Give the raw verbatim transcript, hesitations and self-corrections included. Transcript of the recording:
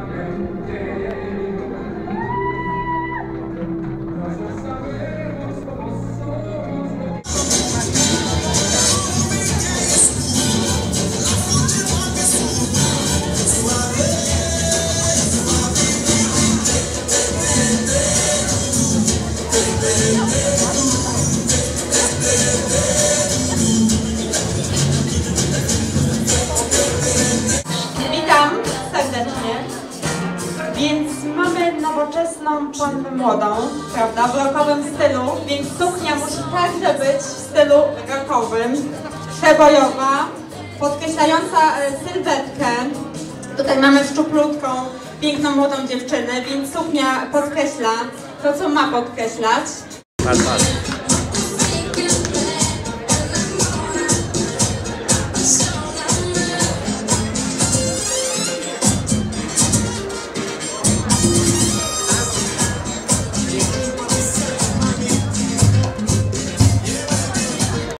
Więc mamy nowoczesną pannę młodą, prawda, w rockowym stylu, więc suknia musi także być w stylu rockowym, przebojowa, podkreślająca sylwetkę. Tutaj mamy szczuplutką, piękną młodą dziewczynę, więc suknia podkreśla to, co ma podkreślać. Patrz, patrz.